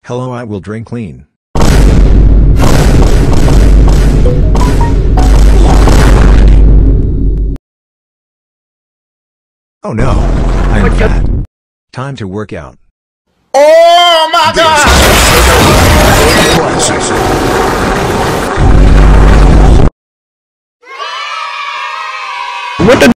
Hello, I will drink clean. Oh no, I'm fat. Time to work out. Oh my God! What the